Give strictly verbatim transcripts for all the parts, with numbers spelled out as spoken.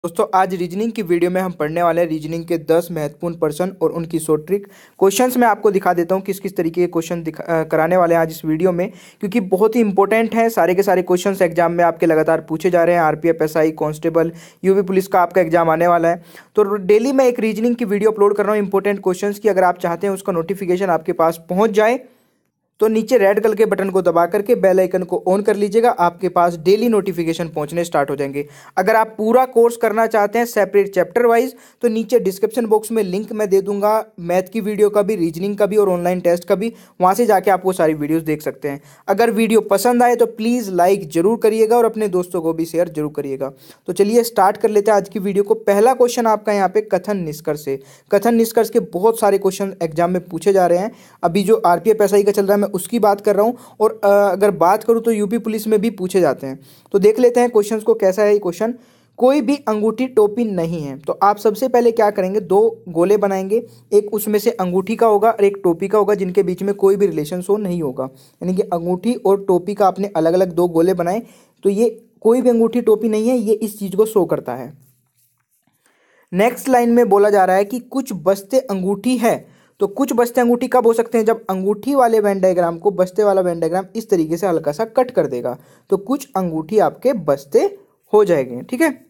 दोस्तों आज रीजनिंग की वीडियो में हम पढ़ने वाले हैं रीजनिंग के दस महत्वपूर्ण प्रश्न और उनकी शॉर्ट ट्रिक क्वेश्चंस मैं आपको दिखा देता हूं किस किस तरीके के क्वेश्चन दिखा कराने वाले हैं आज इस वीडियो में, क्योंकि बहुत ही इंपॉर्टेंट है। सारे के सारे क्वेश्चंस एग्जाम में आपके लगातार पूछे जा रहे हैं। RPF, SI, constable, UP police का आपका एग्जाम आने वाला है, तो डेली मैं एक रीजनिंग की वीडियो अपलोड कर रहा हूँ इंपॉर्टेंट क्वेश्चन की। अगर आप चाहते हैं उसका नोटिफिकेशन आपके पास पहुँच जाए तो नीचे रेड कलर के बटन को दबा करके बेल आइकन को ऑन कर लीजिएगा, आपके पास डेली नोटिफिकेशन पहुंचने स्टार्ट हो जाएंगे। अगर आप पूरा कोर्स करना चाहते हैं सेपरेट चैप्टर वाइज तो नीचे डिस्क्रिप्शन बॉक्स में लिंक मैं दे दूंगा, मैथ की वीडियो का भी, रीजनिंग का भी और ऑनलाइन टेस्ट का भी। वहां से जाके आप वो सारी वीडियोज देख सकते हैं। अगर वीडियो पसंद आए तो प्लीज़ लाइक जरूर करिएगा और अपने दोस्तों को भी शेयर जरूर करिएगा। तो चलिए स्टार्ट कर लेते हैं आज की वीडियो को। पहला क्वेश्चन आपका यहाँ पे कथन निष्कर्ष है। कथन निष्कर्ष के बहुत सारे क्वेश्चन एग्जाम में पूछे जा रहे हैं। अभी जो आरपीएफ एसआई का चल रहा है मैं उसकी बात कर रहा हूँ, और अगर बात करूं तो यूपी पुलिस में भी पूछे जाते हैं। तो देख लेते हैं क्वेश्चंस को। कैसा है ये क्वेश्चन। कोई भी अंगूठी टोपी नहीं है, तो आप सबसे पहले क्या करेंगे, दो गोले बनाएंगे, एक उसमें से अंगूठी का होगा और एक टोपी का होगा, जिनके बीच में कोई भी रिलेशन शो नहीं होगा। यानी कि अंगूठी और टोपी का आपने अलग अलग दो गोले बनाए, तो ये कोई भी अंगूठी टोपी नहीं है, ये इस चीज को शो करता है। नेक्स्ट लाइन में बोला जा रहा है कि कुछ बस्ते अंगूठी है, तो कुछ बस्ते अंगूठी कब हो सकते हैं, जब अंगूठी वाले वेन डायग्राम को बस्ते वाला वेन डायग्राम इस तरीके से हल्का सा कट कर देगा, तो कुछ अंगूठी आपके बस्ते हो जाएंगे। ठीक है।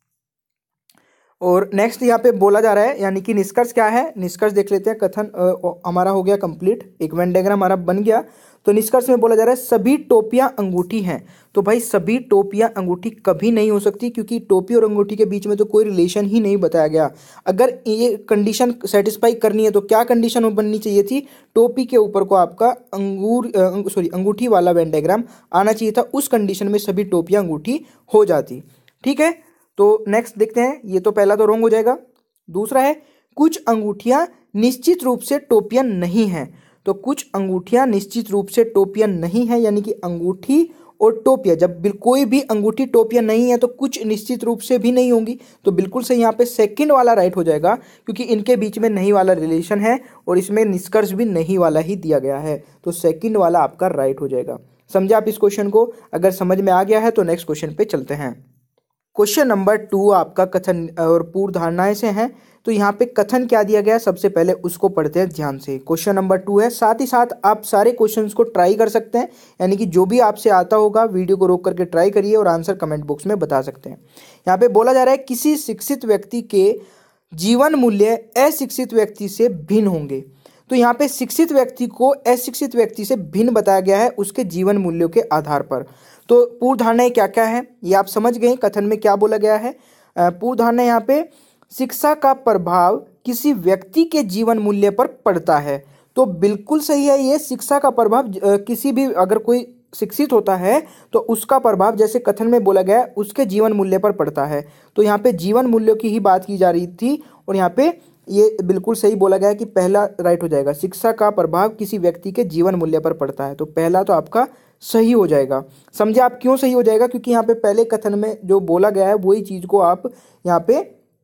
और नेक्स्ट यहाँ पे बोला जा रहा है, यानी कि निष्कर्ष क्या है, निष्कर्ष देख लेते हैं। कथन हमारा हो गया कंप्लीट, एक वेन डायग्राम हमारा बन गया। तो निष्कर्ष में बोला जा रहा है सभी टोपियां अंगूठी हैं। तो भाई सभी टोपियां अंगूठी कभी नहीं हो सकती, क्योंकि टोपी और अंगूठी के बीच में तो कोई रिलेशन ही नहीं बताया गया। अगर ये कंडीशन सेटिस्फाई करनी है तो क्या कंडीशन बननी चाहिए थी, टोपी के ऊपर को आपका अंगूर सॉरी अंगूठी वाला वेन डायग्राम आना चाहिए था। उस कंडीशन में सभी टोपियां अंगूठी हो जाती। ठीक है। तो नेक्स्ट देखते हैं, ये तो पहला तो रॉन्ग हो जाएगा। दूसरा है कुछ अंगूठियां निश्चित रूप से टोपियां नहीं हैं। तो कुछ अंगूठियां निश्चित रूप से टोपियां नहीं है, यानी कि अंगूठी और टोपियां, जब बिल्कुल कोई भी अंगूठी टोपियां नहीं है तो कुछ निश्चित रूप से भी नहीं होंगी। तो बिल्कुल सही यहाँ पे सेकंड वाला राइट हो जाएगा, क्योंकि इनके बीच में नहीं वाला रिलेशन है और इसमें निष्कर्ष भी नहीं वाला ही दिया गया है। तो सेकंड वाला आपका राइट हो जाएगा। समझे आप इस क्वेश्चन को। अगर समझ में आ गया है तो नेक्स्ट क्वेश्चन पे चलते हैं। क्वेश्चन नंबर टू आपका कथन और पूर्व धारणाएं से हैं। तो यहाँ पे कथन क्या दिया गया है, सबसे पहले उसको पढ़ते हैं ध्यान से। क्वेश्चन नंबर टू है, साथ ही साथ आप सारे क्वेश्चंस को ट्राई कर सकते हैं, यानी कि जो भी आपसे आता होगा वीडियो को रोक करके ट्राई करिए और आंसर कमेंट बॉक्स में बता सकते हैं। यहाँ पे बोला जा रहा है किसी शिक्षित व्यक्ति के जीवन मूल्य अशिक्षित व्यक्ति से भिन्न होंगे। तो यहाँ पे शिक्षित व्यक्ति को अशिक्षित व्यक्ति से भिन्न बताया गया है उसके जीवन मूल्यों के आधार पर। तो पूर्व धारणाएं क्या क्या है ये आप समझ गए। कथन में क्या बोला गया है, पूर्व धारणा यहाँ पे शिक्षा का प्रभाव किसी व्यक्ति के जीवन मूल्य पर पड़ता है। तो बिल्कुल सही है, ये शिक्षा का प्रभाव किसी भी, अगर कोई शिक्षित होता है तो उसका प्रभाव जैसे कथन में बोला गया उसके जीवन मूल्य पर पड़ता है। तो यहाँ पे जीवन मूल्यों की ही बात की जा रही थी और यहाँ पे ये बिल्कुल सही बोला गया है कि पहला राइट हो जाएगा, शिक्षा का प्रभाव किसी व्यक्ति के जीवन मूल्य पर पड़ता है। तो पहला तो आपका सही हो जाएगा। समझे आप क्यों सही हो जाएगा, क्योंकि यहाँ पे पहले कथन में जो बोला गया है वही चीज को आप यहाँ पे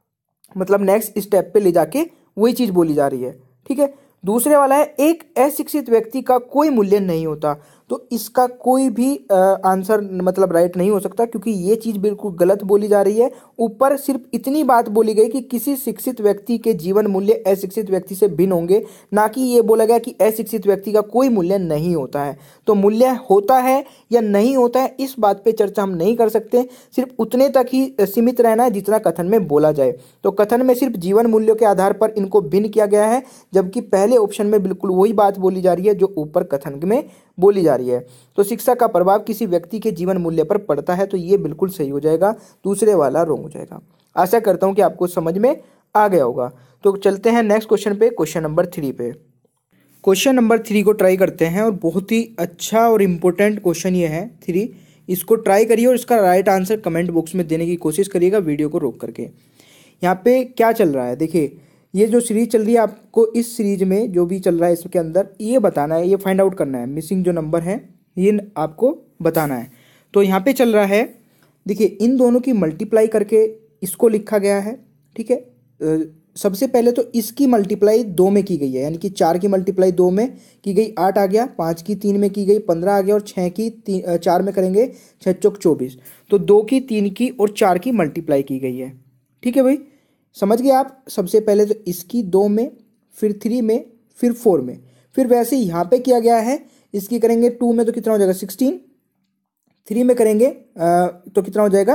मतलब नेक्स्ट स्टेप पे ले जाके वही चीज बोली जा रही है। ठीक है। दूसरे वाला है एक अशिक्षित व्यक्ति का कोई मूल्य नहीं होता। तो इसका कोई भी आंसर मतलब राइट नहीं हो सकता, क्योंकि ये चीज बिल्कुल गलत बोली जा रही है। ऊपर सिर्फ इतनी बात बोली गई कि किसी शिक्षित व्यक्ति के जीवन मूल्य अशिक्षित व्यक्ति से भिन्न होंगे, ना कि ये बोला गया कि अशिक्षित व्यक्ति का कोई मूल्य नहीं होता है। तो मूल्य होता है या नहीं होता है इस बात पे चर्चा हम नहीं कर सकते, सिर्फ उतने तक ही सीमित रहना है जितना कथन में बोला जाए। तो कथन में सिर्फ जीवन मूल्यों के आधार पर इनको भिन्न किया गया है, जबकि पहले ऑप्शन में बिल्कुल वही बात बोली जा रही है जो ऊपर कथन में बोली जा रही है। तो शिक्षा का प्रभाव किसी व्यक्ति के जीवन मूल्य पर पड़ता है, तो ये बिल्कुल सही हो जाएगा। दूसरे वाला रॉन्ग हो जाएगा। आशा करता हूं कि आपको समझ में आ गया होगा। तो चलते हैं नेक्स्ट क्वेश्चन पे, क्वेश्चन नंबर थ्री पे। क्वेश्चन नंबर थ्री को ट्राई करते हैं और बहुत ही अच्छा और इम्पोर्टेंट क्वेश्चन ये है थ्री। इसको ट्राई करिए और इसका राइट आंसर कमेंट बॉक्स में देने की कोशिश करिएगा वीडियो को रोक करके। यहाँ पे क्या चल रहा है देखिए, ये जो सीरीज चल रही है आपको इस सीरीज में जो भी चल रहा है इसके अंदर ये बताना है, ये फाइंड आउट करना है। मिसिंग जो नंबर है ये आपको बताना है। तो यहाँ पे चल रहा है देखिए, इन दोनों की मल्टीप्लाई करके इसको लिखा गया है। ठीक है। सबसे पहले तो इसकी मल्टीप्लाई दो में की गई है, यानी कि चार की मल्टीप्लाई दो में की गई, आठ आ गया। पाँच की तीन में की गई, पंद्रह आ गया। और छः की चार में करेंगे, छः चौक चौबीस। तो दो की, तीन की और चार की मल्टीप्लाई की गई है। ठीक है भाई, समझ गए आप। सबसे पहले तो इसकी दो में, फिर थ्री में, फिर फोर में, फिर वैसे ही यहाँ पे किया गया है। इसकी करेंगे टू में तो कितना हो जाएगा सिक्सटीन, थ्री में करेंगे आ, तो कितना हो जाएगा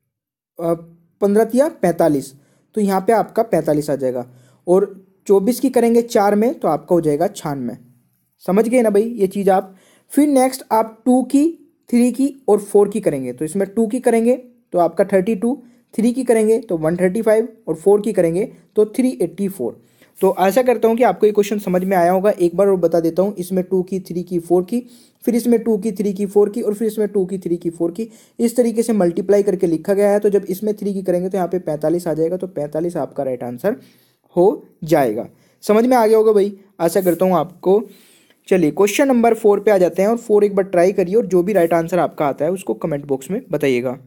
पंद्रह या पैंतालीस, तो यहाँ पे आपका पैंतालीस आ जाएगा। और चौबीस की करेंगे चार में तो आपका हो जाएगा छियानवे। समझ गए ना भाई ये चीज़ आप। फिर नेक्स्ट आप टू की, थ्री की और फोर की करेंगे, तो इसमें टू की करेंगे तो आपका थर्टी टू, थ्री की करेंगे तो वन थर्टी फाइव और फोर की करेंगे तो थ्री एट्टी फोर। तो आशा करता हूँ कि आपको ये क्वेश्चन समझ में आया होगा। एक बार और बता देता हूँ, इसमें टू की, थ्री की, फोर की, फिर इसमें टू की, थ्री की, फोर की और फिर इसमें टू की, थ्री की, फोर की, इस तरीके से मल्टीप्लाई करके लिखा गया है। तो जब इसमें थ्री की करेंगे तो यहाँ पे पैंतालीस आ जाएगा, तो पैंतालीस आपका राइट आंसर हो जाएगा। समझ में आ गया होगा भाई, आशा करता हूँ आपको। चलिए क्वेश्चन नंबर फोर पे आ जाते हैं, और फोर एक बार ट्राई करिए और जो भी राइट आंसर आपका आता है उसको कमेंट बॉक्स में बताइएगा।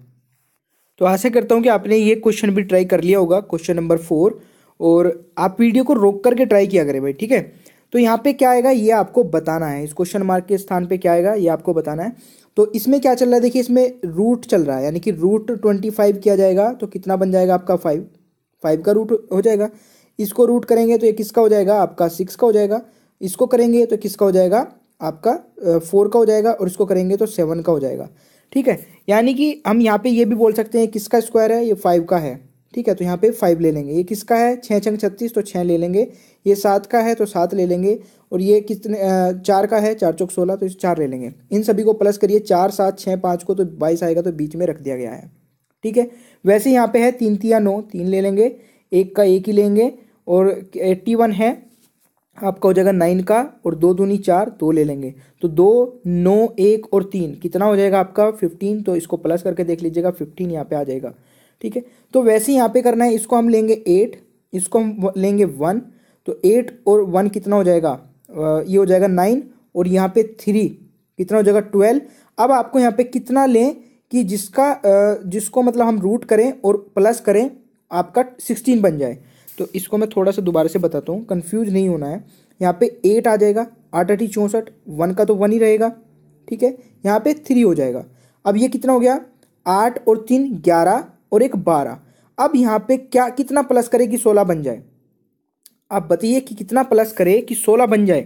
तो आशा करता हूँ कि आपने ये क्वेश्चन भी ट्राई कर लिया होगा, क्वेश्चन नंबर फोर, और आप वीडियो को रोक करके ट्राई किया करें भाई, ठीक है। तो यहाँ पे क्या आएगा ये आपको बताना है, इस क्वेश्चन मार्क के स्थान पे क्या आएगा ये आपको बताना है। तो इसमें क्या चल रहा है, देखिए इसमें रूट चल रहा है, यानी कि रूट ट्वेंटी फाइव किया जाएगा तो कितना बन जाएगा आपका फाइव, फाइव का रूट हो जाएगा। इसको रूट करेंगे तो ये किसका हो जाएगा आपका सिक्स का हो जाएगा। इसको करेंगे तो किसका हो जाएगा आपका फोर का हो जाएगा, और इसको करेंगे तो सेवन का हो जाएगा, ठीक है। यानी कि हम यहाँ पे ये भी बोल सकते हैं किसका स्क्वायर है, ये फाइव का है, ठीक है। तो यहाँ पे फाइव ले लेंगे। ये किसका है, छः छंग छत्तीस तो छः ले लेंगे। ये सात का है तो सात ले लेंगे, और ये कितने चार का है, चार चौक सोलह तो इस चार ले लेंगे। इन सभी को प्लस करिए, चार सात छः पाँच को तो बाईस आएगा, तो बीच में रख दिया गया है, ठीक है। वैसे यहाँ पे है तीन तिया नौ, तीन ले लेंगे, एक का एक ही लेंगे, और एट्टी वन है आपका हो जाएगा नाइन का, और दो दूनी चार, दो ले लेंगे। तो दो, नौ, एक और तीन कितना हो जाएगा आपका फिफ्टीन, तो इसको प्लस करके देख लीजिएगा, फिफ्टीन यहाँ पे आ जाएगा, ठीक है। तो वैसे ही यहाँ पे करना है, इसको हम लेंगे एट, इसको हम लेंगे वन, तो एट और वन कितना हो जाएगा, ये हो जाएगा नाइन, और यहाँ पे थ्री कितना हो जाएगा ट्वेल्व। अब आपको यहाँ पे कितना लें कि जिसका जिसको मतलब हम रूट करें और प्लस करें आपका सिक्सटीन बन जाए। तो इसको मैं थोड़ा सा दोबारा से बताता हूँ, कंफ्यूज नहीं होना है। यहाँ पे एट आ जाएगा, आठ अठी चौंसठ, वन का तो वन ही रहेगा, ठीक है। यहाँ पे थ्री हो जाएगा। अब ये कितना हो गया, आठ और तीन ग्यारह और एक बारह। अब यहाँ पे क्या कितना प्लस करे कि सोलह बन जाए, आप बताइए कि कितना प्लस करे कि सोलह बन जाए।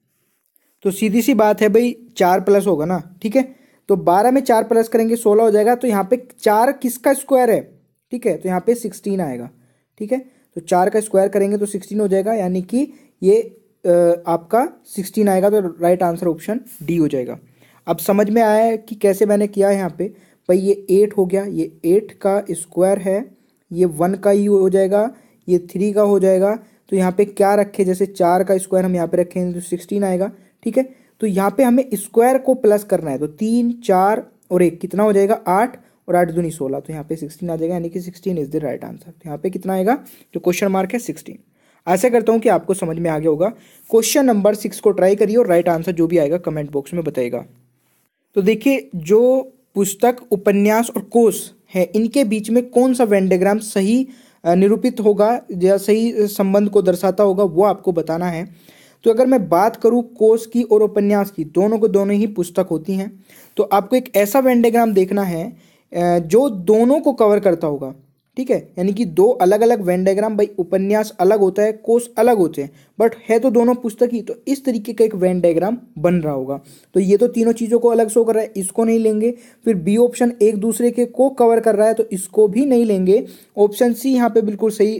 तो सीधी सी बात है भाई, चार प्लस होगा ना, ठीक है। तो बारह में चार प्लस करेंगे सोलह हो जाएगा। तो यहाँ पे चार किसका स्क्वायर है, ठीक है, तो यहाँ पे सिक्सटीन आएगा, ठीक है। तो चार का स्क्वायर करेंगे तो सिक्सटीन हो जाएगा, यानी कि ये आ, आपका सिक्सटीन आएगा। तो राइट आंसर ऑप्शन डी हो जाएगा। अब समझ में आया है कि कैसे मैंने किया है। यहाँ पे भाई ये एट हो गया, ये एट का स्क्वायर है, ये वन का ही हो जाएगा, ये थ्री का हो जाएगा। तो यहाँ पे क्या रखे, जैसे चार का स्क्वायर हम यहाँ पे रखेंगे तो सिक्सटीन आएगा, ठीक है। तो यहाँ पे हमें स्क्वायर को प्लस करना है, तो तीन, चार और एक कितना हो जाएगा आठ, और आठ दूनी सोलह, तो यहाँ पे सिक्सटीन आ जाएगा, यानी कि sixteen is the right answer. तो यहाँ पे कितना आएगा, जो क्वेश्चन मार्क है सिक्सटीन। आशा करता हूँ कि आपको समझ में आ गया होगा। क्वेश्चन नंबर सिक्स को ट्राई करिए और राइट आंसर जो भी आएगा कमेंट बॉक्स में बताइएगा। तो देखिए, जो पुस्तक, उपन्यास और कोश है, इनके बीच में कौन सा वेन डायग्राम सही निरूपित होगा या सही संबंध को दर्शाता होगा, वो आपको बताना है। तो अगर मैं बात करूं कोश की और उपन्यास की, दोनों को दोनों ही पुस्तक होती हैं, तो आपको एक ऐसा वेन डायग्राम देखना है जो दोनों को कवर करता होगा, ठीक है। यानी कि दो अलग अलग वेन डायग्राम, भाई उपन्यास अलग होता है, कोश अलग होते हैं, बट है तो दोनों पुस्तक ही। तो इस तरीके का एक वेन डायग्राम बन रहा होगा। तो ये तो तीनों चीज़ों को अलग शो कर रहा है, इसको नहीं लेंगे। फिर बी ऑप्शन एक दूसरे के को कवर कर रहा है, तो इसको भी नहीं लेंगे। ऑप्शन सी यहाँ पे बिल्कुल सही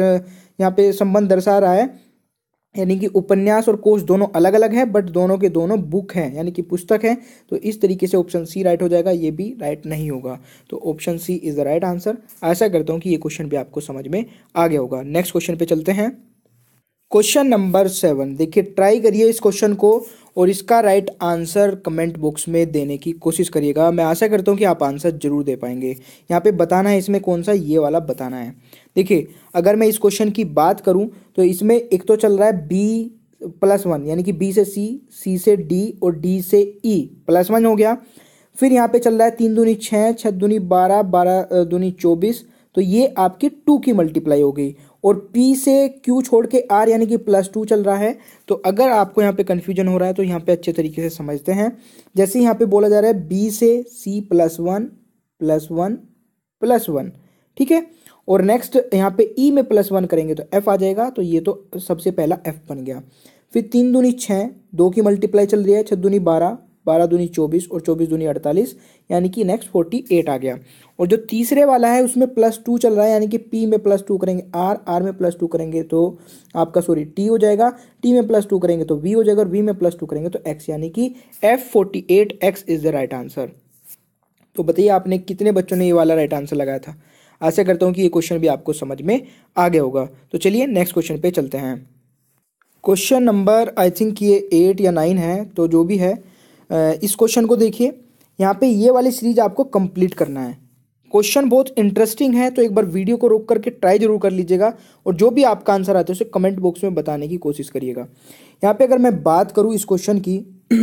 यहाँ पे संबंध दर्शा रहा है, यानी कि उपन्यास और कोश दोनों अलग अलग है, बट दोनों के दोनों बुक हैं, यानी कि पुस्तक हैं। तो इस तरीके से ऑप्शन सी राइट हो जाएगा, ये भी राइट नहीं होगा। तो option C is the right answer. आशा करता हूँ कि ये क्वेश्चन भी आपको समझ में आ गया होगा। नेक्स्ट क्वेश्चन पे चलते हैं। क्वेश्चन नंबर सेवन, देखिए ट्राई करिए इस क्वेश्चन को और इसका राइट आंसर कमेंट बॉक्स में देने की कोशिश करिएगा। मैं आशा करता हूँ कि आप आंसर जरूर दे पाएंगे। यहाँ पे बताना है इसमें कौन सा, ये वाला बताना है। देखिए, अगर मैं इस क्वेश्चन की बात करूँ तो इसमें एक तो चल रहा है बी प्लस वन, यानी कि बी से सी, सी से डी और डी से ई, प्लस वन हो गया। फिर यहाँ पे चल रहा है तीन दूनी छः, छः दूनी बारह, बारह दूनी चौबीस, तो ये आपकी टू की मल्टीप्लाई हो गई। और P से Q छोड़ के R यानी कि प्लस टू चल रहा है। तो अगर आपको यहाँ पे कन्फ्यूजन हो रहा है तो यहाँ पे अच्छे तरीके से समझते हैं। जैसे यहाँ पे बोला जा रहा है B से C plus one plus one plus one, ठीक है। और नेक्स्ट यहाँ पे ई में प्लस वन करेंगे तो एफ आ जाएगा, तो ये तो सबसे पहला एफ बन गया। फिर तीन दूनी छः, दो की मल्टीप्लाई चल रही है, छः दूनी बारह, बारह दूनी चौबीस और चौबीस दूनी अड़तालीस, यानी कि नेक्स्ट फोर्टी एट आ गया। और जो तीसरे वाला है उसमें प्लस टू चल रहा है, यानी कि पी में प्लस टू करेंगे आर, आर में प्लस टू करेंगे तो आपका सॉरी टी हो जाएगा, टी में प्लस टू करेंगे तो वी हो जाएगा और वी में प्लस टू करेंगे तो एक्स, यानी कि F forty eight X is the right answer. तो बताइए आपने कितने बच्चों ने ये वाला राइट आंसर लगाया था। आशा करता हूँ कि ये क्वेश्चन भी आपको समझ में आ गया होगा। तो चलिए नेक्स्ट क्वेश्चन पे चलते हैं। क्वेश्चन नंबर आई थिंक ये एट या नाइन है, तो जो भी है इस क्वेश्चन को देखिए। यहाँ पे ये वाली सीरीज आपको कंप्लीट करना है। क्वेश्चन बहुत इंटरेस्टिंग है, तो एक बार वीडियो को रोक करके ट्राई जरूर कर लीजिएगा और जो भी आपका आंसर आता है उसे कमेंट बॉक्स में बताने की कोशिश करिएगा। यहाँ पे अगर मैं बात करूँ इस क्वेश्चन की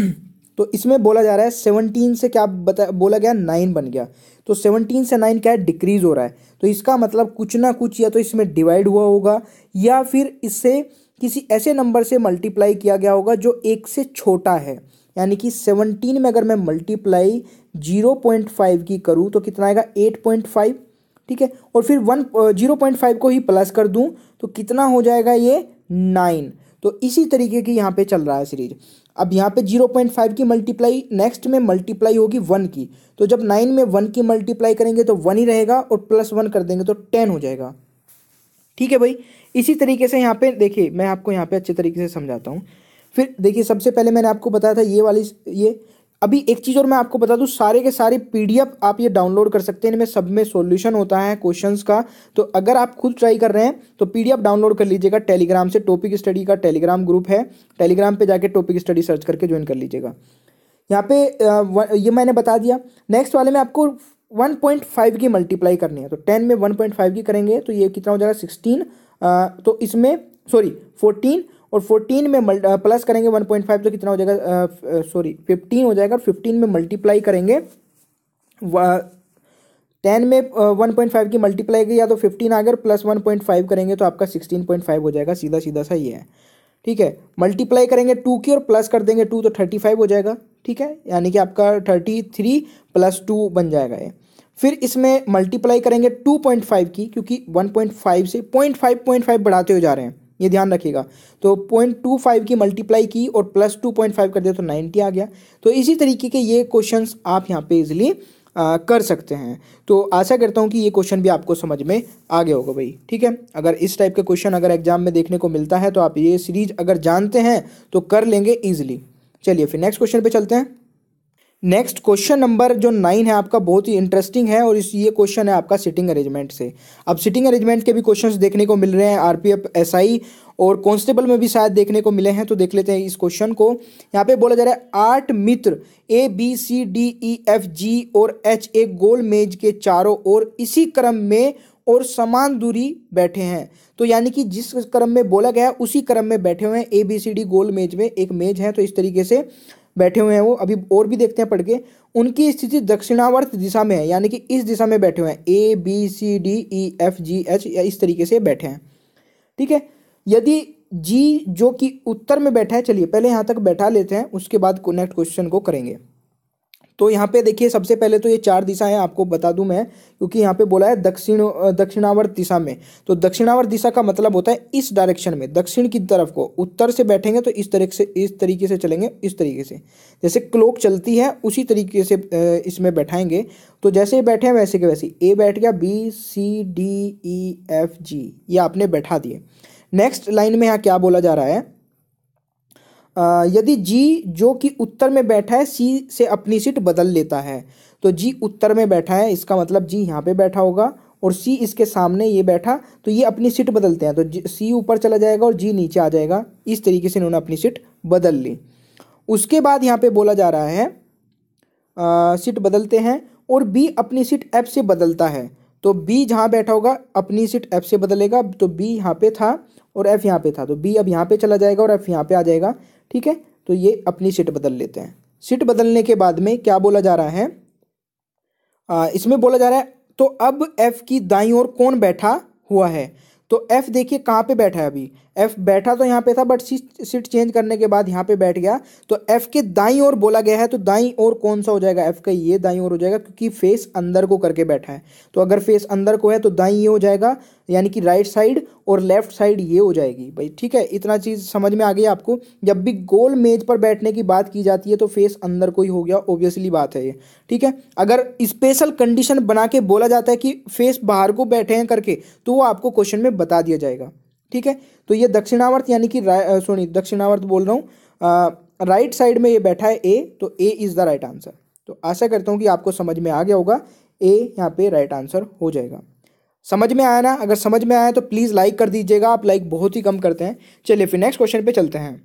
तो इसमें बोला जा रहा है सेवनटीन से क्या बता बोला गया, नाइन बन गया। तो सेवनटीन से नाइन क्या है, डिक्रीज हो रहा है। तो इसका मतलब कुछ ना कुछ या तो इसमें डिवाइड हुआ होगा या फिर इससे किसी ऐसे नंबर से मल्टीप्लाई किया गया होगा जो एक से छोटा है। यानी कि सेवनटीन में अगर मैं मल्टीप्लाई जीरो पॉइंट फाइव की करूँ तो कितना आएगा, एट पॉइंट फाइव, ठीक है। और फिर वन जीरो पॉइंट फाइव को ही प्लस कर दूँ तो कितना हो जाएगा, ये नाइन। तो इसी तरीके की यहाँ पे चल रहा है सीरीज। अब यहाँ पे जीरो पॉइंट फाइव की मल्टीप्लाई नेक्स्ट में मल्टीप्लाई होगी वन की, तो जब नाइन में वन की मल्टीप्लाई करेंगे तो वन ही रहेगा और प्लस वन कर देंगे तो टेन हो जाएगा, ठीक है भाई। इसी तरीके से यहाँ पे देखिए, मैं आपको यहाँ पे अच्छे तरीके से समझाता हूँ। फिर देखिए, सबसे पहले मैंने आपको बताया था ये वाली ये अभी एक चीज़ और मैं आपको बता दूं, सारे के सारे पीडीएफ आप ये डाउनलोड कर सकते हैं। इनमें सब में सॉल्यूशन होता है क्वेश्चंस का। तो अगर आप खुद ट्राई कर रहे हैं तो पीडीएफ डाउनलोड कर लीजिएगा टेलीग्राम से। टॉपिक स्टडी का टेलीग्राम ग्रुप है, टेलीग्राम पे जाके टॉपिक स्टडी सर्च करके ज्वाइन कर लीजिएगा। यहाँ पे ये मैंने बता दिया। नेक्स्ट वाले में आपको वन पॉइंट फाइव की मल्टीप्लाई करनी है, तो टेन में वन पॉइंट फाइव की करेंगे तो ये कितना हो जाएगा, सिक्सटीन। तो इसमें सॉरी फोर्टीन, और फोर्टीन में मल्ट प्लस करेंगे वन पॉइंट फाइव तो कितना हो जाएगा, सॉरी फिफ्टीन हो जाएगा। फिफ्टीन में मल्टीप्लाई करेंगे टेन में वन पॉइंट फाइव की मल्टीप्लाई की या तो फिफ्टीन आ गया, प्लस वन पॉइंट फाइव करेंगे तो आपका सिक्सटीन पॉइंट फाइव हो जाएगा। सीधा सीधा सा ये है, ठीक है। मल्टीप्लाई करेंगे टू की और प्लस कर देंगे टू तो थर्टी फाइव हो जाएगा, ठीक है। यानी कि आपका थर्टी थ्री प्लस टू बन जाएगा ये। फिर इसमें मल्टीप्लाई करेंगे टू पॉइंट फाइव की, क्योंकि वन पॉइंट फाइव से पॉइंट फाइव पॉइंट फाइव बढ़ाते हो जा रहे हैं, ये ध्यान रखिएगा। तो पॉइंट टू फाइव की मल्टीप्लाई की और प्लस टू पॉइंट फाइव कर दिया तो नाइन्टी आ गया। तो इसी तरीके के ये क्वेश्चंस आप यहाँ पे इजीली कर सकते हैं। तो आशा करता हूँ कि ये क्वेश्चन भी आपको समझ में आ गया होगा भाई, ठीक है। अगर इस टाइप के क्वेश्चन अगर एग्जाम में देखने को मिलता है तो आप ये सीरीज अगर जानते हैं तो कर लेंगे ईजिली। चलिए फिर नेक्स्ट क्वेश्चन पे चलते हैं। नेक्स्ट क्वेश्चन नंबर जो नाइन है आपका बहुत ही इंटरेस्टिंग है और इस ये क्वेश्चन है आपका सिटिंग अरेंजमेंट से। अब सिटिंग अरेंजमेंट के भी क्वेश्चंस देखने को मिल रहे हैं, आरपीएफ, एसआई और कांस्टेबल में भी शायद देखने को मिले हैं। तो देख लेते हैं इस क्वेश्चन को। यहाँ पे बोला जा रहा है आठ मित्र A B C D E F G और एच एक गोल मेज के चारों ओर इसी क्रम में और समान दूरी बैठे हैं। तो यानी कि जिस क्रम में बोला गया उसी क्रम में बैठे हुए हैं। ए बी सी डी गोल मेज में एक मेज है, तो इस तरीके से बैठे हुए हैं वो। अभी और भी देखते हैं पढ़ के। उनकी स्थिति दक्षिणावर्त दिशा में है, यानी कि इस दिशा में बैठे हुए हैं। A B C D E F G H इस तरीके से बैठे हैं, ठीक है। यदि जी जो कि उत्तर में बैठा है, चलिए पहले यहाँ तक बैठा लेते हैं, उसके बाद नेक्स्ट क्वेश्चन को करेंगे। तो यहाँ पे देखिए, सबसे पहले तो ये चार दिशा है आपको बता दूं मैं, क्योंकि यहाँ पे बोला है दक्षिण दक्षिणावर्त दिशा में। तो दक्षिणावर्त दिशा का मतलब होता है इस डायरेक्शन में, दक्षिण की तरफ को। उत्तर से बैठेंगे तो इस तरीके से इस तरीके से चलेंगे, इस तरीके से जैसे क्लॉक चलती है उसी तरीके से इसमें बैठाएंगे। तो जैसे बैठे हैं वैसे के वैसे ए बैठ गया, B C D E F G ये आपने बैठा दिए। नेक्स्ट लाइन में यहाँ क्या बोला जा रहा है, यदि जी जो कि उत्तर में बैठा है सी से अपनी सीट बदल लेता है। तो जी उत्तर में बैठा है, इसका मतलब जी यहाँ पे बैठा होगा और सी इसके सामने ये बैठा, तो ये अपनी सीट बदलते हैं। तो सी ऊपर चला जाएगा और जी नीचे आ जाएगा। इस तरीके से इन्होंने अपनी सीट बदल ली। उसके बाद यहाँ पे बोला जा रहा है आ, सीट बदलते हैं और बी अपनी सीट एफ से बदलता है। तो बी जहाँ बैठा होगा अपनी सीट एफ से बदलेगा। तो बी यहाँ पे था और एफ यहाँ पे था, तो बी अब यहाँ पे चला जाएगा और एफ यहाँ पे आ जाएगा, ठीक है। तो ये अपनी सीट बदल लेते हैं। सीट बदलने के बाद में क्या बोला जा रहा है, आ, इसमें बोला जा रहा है तो अब एफ की दाईं ओर कौन बैठा हुआ है। तो एफ देखिए कहाँ पे बैठा है, अभी एफ बैठा तो यहाँ पे था बट सीट चेंज करने के बाद यहाँ पे बैठ गया, तो एफ के दाईं ओर बोला गया है, तो दाईं ओर कौन सा हो जाएगा, एफ का ये दाईं ओर हो जाएगा क्योंकि फेस अंदर को करके बैठा है। तो अगर फेस अंदर को है तो दाईं ये हो जाएगा, यानी कि राइट साइड, और लेफ्ट साइड ये हो जाएगी भाई। ठीक है, इतना चीज़ समझ में आ गई आपको। जब भी गोल मेज पर बैठने की बात की जाती है तो फेस अंदर को ही हो गया, ऑब्वियसली बात है ये। ठीक है, अगर स्पेशल कंडीशन बना के बोला जाता है कि फेस बाहर को बैठे हैं करके, तो वो आपको क्वेश्चन में बता दिया जाएगा। ठीक है, तो ये दक्षिणावर्त यानी कि सॉरी दक्षिणावर्त बोल रहा हूँ, राइट साइड में ये बैठा है ए, तो A is the right answer. तो आशा करता हूँ कि आपको समझ में आ गया होगा, ए यहाँ पे राइट आंसर हो जाएगा। समझ में आया ना? अगर समझ में आया तो प्लीज़ लाइक कर दीजिएगा, आप लाइक बहुत ही कम करते हैं। चलिए फिर नेक्स्ट क्वेश्चन पे चलते हैं।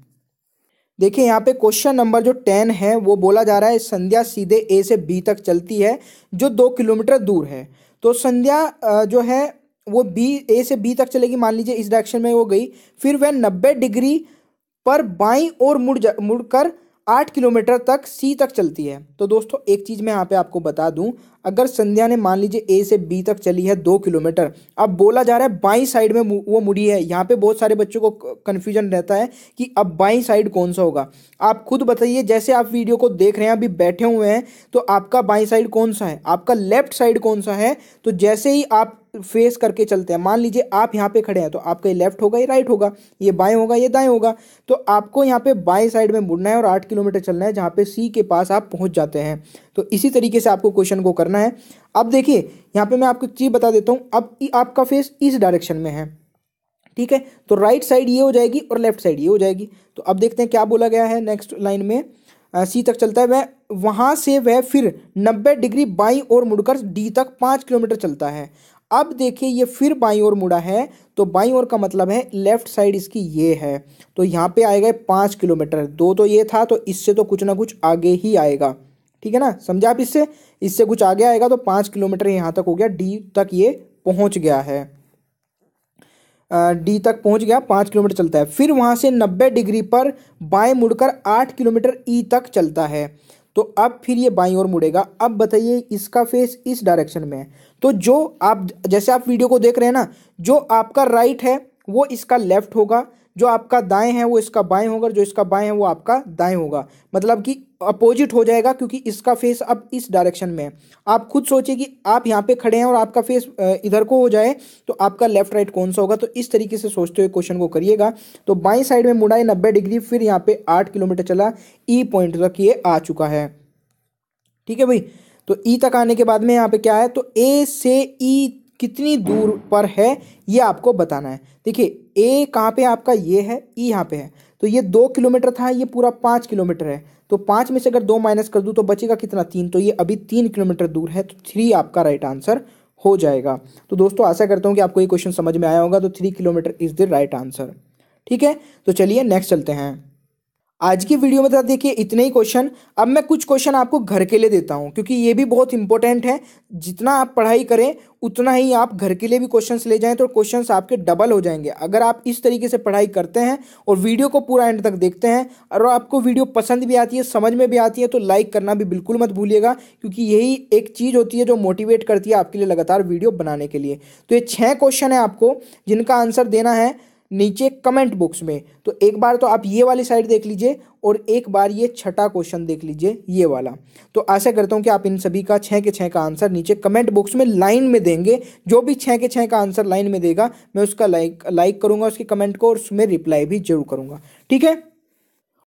देखिए यहाँ पे क्वेश्चन नंबर जो टेन है वो बोला जा रहा है संध्या सीधे ए से बी तक चलती है जो दो किलोमीटर दूर है। तो संध्या जो है वो बी ए से बी तक चलेगी, मान लीजिए इस डायरेक्शन में वो गई, फिर वह नब्बे डिग्री पर बाईं ओर मुड़ जा मुड़कर आठ किलोमीटर तक सी तक चलती है। तो दोस्तों एक चीज़ मैं यहाँ पे आपको बता दूं, अगर संध्या ने मान लीजिए ए से बी तक चली है दो किलोमीटर, अब बोला जा रहा है बाईं साइड में वो मुड़ी है। यहाँ पे बहुत सारे बच्चों को कन्फ्यूजन रहता है कि अब बाईं साइड कौन सा होगा। आप खुद बताइए, जैसे आप वीडियो को देख रहे हैं अभी बैठे हुए हैं, तो आपका बाईं साइड कौन सा है, आपका लेफ्ट साइड कौन सा है। तो जैसे ही आप फेस करके चलते हैं, मान लीजिए आप यहाँ पे खड़े हैं, तो आपका ये लेफ्ट होगा, ये राइट होगा, ये बाएं होगा, ये दाएं होगा। तो आपको यहाँ पे बाएं साइड में मुड़ना है और आठ किलोमीटर चलना है, जहाँ पे सी के पास आप पहुँच जाते हैं। तो इसी तरीके से आपको क्वेश्चन को करना है। अब देखिए यहाँ पे मैं आपको एक चीज़ बता देता हूँ, अब आपका फेस इस डायरेक्शन में है। ठीक है, तो राइट साइड ये हो जाएगी और लेफ्ट साइड ये हो जाएगी। तो अब देखते हैं क्या बोला गया है नेक्स्ट लाइन में, सी तक चलता है वह, वहाँ से वह फिर नब्बे डिग्री बाईं ओर मुड़कर डी तक पाँच किलोमीटर चलता है। अब देखिए ये फिर बाईं ओर मुड़ा है, तो बाईं ओर का मतलब है लेफ्ट साइड इसकी ये है, तो यहाँ पे आएगा पाँच किलोमीटर। दो तो ये था, तो इससे तो कुछ ना कुछ आगे ही आएगा। ठीक है ना, समझे आप? इससे इससे कुछ आगे आएगा, तो पाँच किलोमीटर यहाँ तक हो गया, डी तक ये पहुँच गया है, डी तक पहुँच गया, पाँच किलोमीटर चलता है। फिर वहाँ से नब्बे डिग्री पर बाएं मुड़कर आठ किलोमीटर ई तक चलता है। तो अब फिर ये बाईं ओर मुड़ेगा। अब बताइए इसका फेस इस डायरेक्शन में है, तो जो आप जैसे आप वीडियो को देख रहे हैं ना, जो आपका राइट है वो इसका लेफ्ट होगा, जो आपका दाएं है वो इसका बाएं होगा, जो इसका बाएं है वो आपका दाएं होगा, मतलब कि अपोजिट हो जाएगा, क्योंकि इसका फेस अब इस डायरेक्शन में है। आप खुद सोचिए कि आप यहाँ पे खड़े हैं और आपका फेस इधर को हो जाए, तो आपका लेफ्ट राइट कौन सा होगा। तो इस तरीके से सोचते हुए क्वेश्चन को करिएगा। तो बाईं साइड में मुड़ा है नब्बे डिग्री, फिर यहाँ पे आठ किलोमीटर चला, ई पॉइंट तक ये आ चुका है। ठीक है भाई, तो ई तक आने के बाद में यहाँ पे क्या है, तो ए से ई कितनी दूर पर है ये आपको बताना है। देखिए ए कहाँ पे आपका, ये है, ई यहाँ पे है, तो ये दो किलोमीटर था, ये पूरा पाँच किलोमीटर है। तो पाँच में से अगर दो माइनस कर दूँ तो बचेगा कितना, तीन। तो ये अभी तीन किलोमीटर दूर है, तो थ्री आपका राइट आंसर हो जाएगा। तो दोस्तों आशा करता हूँ कि आपको ये क्वेश्चन समझ में आया होगा। तो three kilometre is the right answer. ठीक है, तो चलिए नेक्स्ट चलते हैं। आज की वीडियो में तो देखिए इतने ही क्वेश्चन। अब मैं कुछ क्वेश्चन आपको घर के लिए देता हूं, क्योंकि ये भी बहुत इंपॉर्टेंट है। जितना आप पढ़ाई करें उतना ही आप घर के लिए भी क्वेश्चंस ले जाएं, तो क्वेश्चंस आपके डबल हो जाएंगे। अगर आप इस तरीके से पढ़ाई करते हैं और वीडियो को पूरा एंड तक देखते हैं, और आपको वीडियो पसंद भी आती है, समझ में भी आती है, तो लाइक करना भी बिल्कुल मत भूलिएगा, क्योंकि यही एक चीज़ होती है जो मोटिवेट करती है आपके लिए लगातार वीडियो बनाने के लिए। तो ये छः क्वेश्चन है आपको, जिनका आंसर देना है नीचे कमेंट बॉक्स में। तो एक बार तो आप ये वाली साइड देख लीजिए और एक बार ये छठा क्वेश्चन देख लीजिए, ये वाला। तो आशा करता हूँ कि आप इन सभी का छः के छः का आंसर नीचे कमेंट बॉक्स में लाइन में देंगे। जो भी छः के छः का आंसर लाइन में देगा, मैं उसका लाइक लाइक करूँगा उसके कमेंट को, और उसमें रिप्लाई भी जरूर करूँगा। ठीक है।